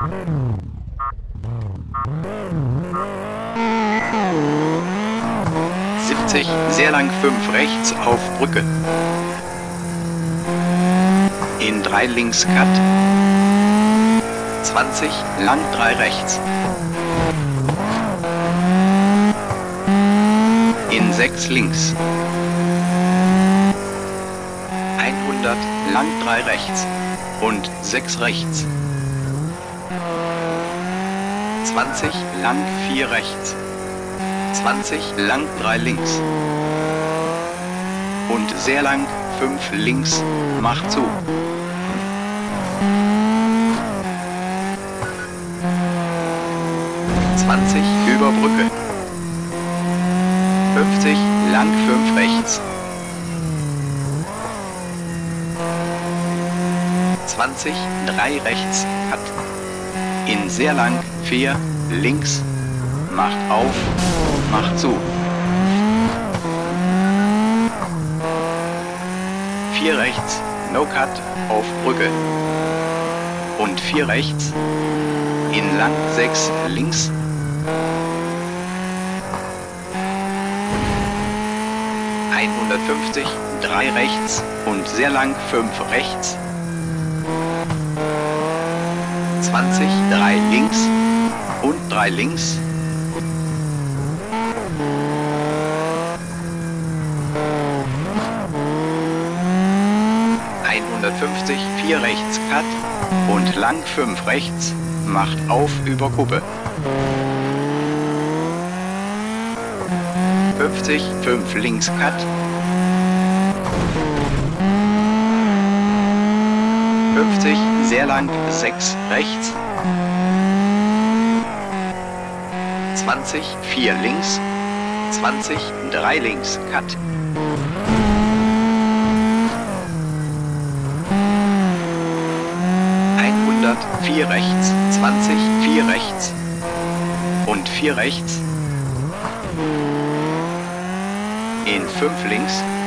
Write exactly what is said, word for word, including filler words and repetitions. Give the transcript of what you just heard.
siebzig, sehr lang fünf rechts auf Brücke. In drei links Cut. zwanzig, lang drei rechts. In sechs links. hundert, lang drei rechts. Und sechs rechts. zwanzig, lang vier rechts. zwanzig, lang drei links. Und sehr lang fünf links, macht zu. zwanzig, über Brücke. fünfzig, lang fünf rechts. zwanzig, drei rechts, Cut. In sehr lang vier links, macht auf, macht zu. vier rechts, no cut, auf Brücke. Und vier rechts, in lang sechs links. hundertfünfzig, drei rechts und sehr lang fünf rechts. zwanzig, drei links und drei links. hundertfünfzig, vier rechts Cut und lang fünf rechts, macht auf über Kuppe. fünfzig, fünf links Cut. fünfzig, sehr lang sechs rechts. zwanzig, vier links. zwanzig, drei links Cut. hundert, vier rechts. zwanzig, vier rechts. Und vier rechts. In fünf links.